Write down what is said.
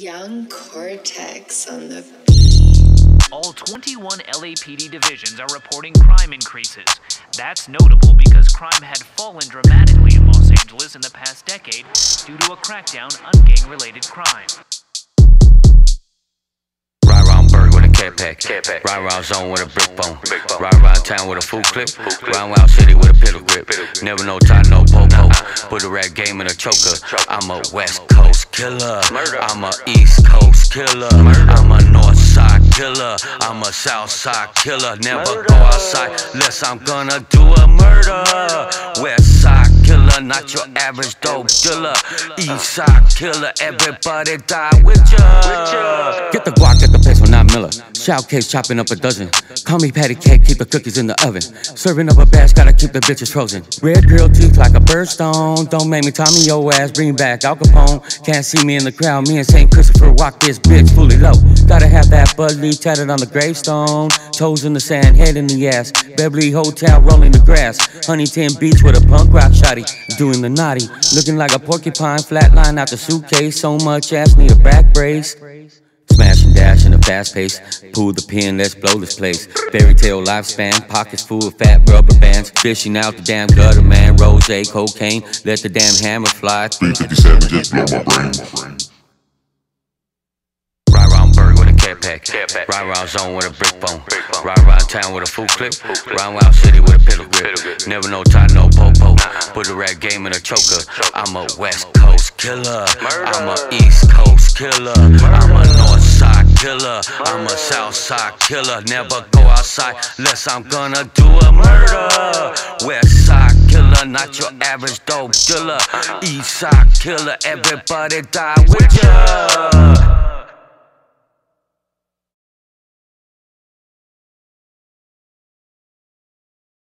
Young Cortex on the All 21 LAPD divisions are reporting crime increases. That's notable because crime had fallen dramatically in Los Angeles in the past decade due to a crackdown on gang-related crime. Ride around Berg with a cat pack. Ride around zone with a brick phone. Ride around town with a full clip. Round Wild City with a piddle grip. Never no tie, no po-po. Put a rap game in a choker. I'm a West Coast killer. I'm a East Coast killer. I'm a North Side killer. I'm a South Side killer. Never go outside unless I'm gonna do a murder. West Side killer, not your average dope dealer. East Side killer, everybody die with ya. Get the guac at the place when I'm Miller. Shout case chopping up a dozen. Call me patty cake, keep the cookies in the oven. Serving up a batch, gotta keep the bitches frozen. Red girl teeth like a birdstone. Don't make me Tommy your ass, bring back Al Capone. Can't see me in the crowd, me and St. Christopher walk this bitch fully low. Gotta have that Bud Lee tatted on the gravestone. Toes in the sand, head in the ass. Beverly Hotel rolling the grass. Huntington Beach with a punk rock shotty. Doing the naughty, looking like a porcupine. Flatline out the suitcase, so much ass, need a back brace. Smash and dash in a fast pace. Pull the pin, let's blow this place. Fairy tale lifespan, pockets full of fat rubber bands. Fishing out the damn gutter, man. Rose, cocaine, let the damn hammer fly. 357 just blow my brain. Ride around Berg with a cat pack. Ride around zone with a brick phone. Ride around town with a full clip. Round Wild City with a piddle grip. Never no tie, no po-po. Put a rap game in a choker. I'm a West Coast killer. I'm a East Coast killer. I'm a North Side killer. I'm a South Side killer. Never go outside unless I'm gonna do a murder. West Side killer, not your average dope dealer. East Side killer, everybody die with ya.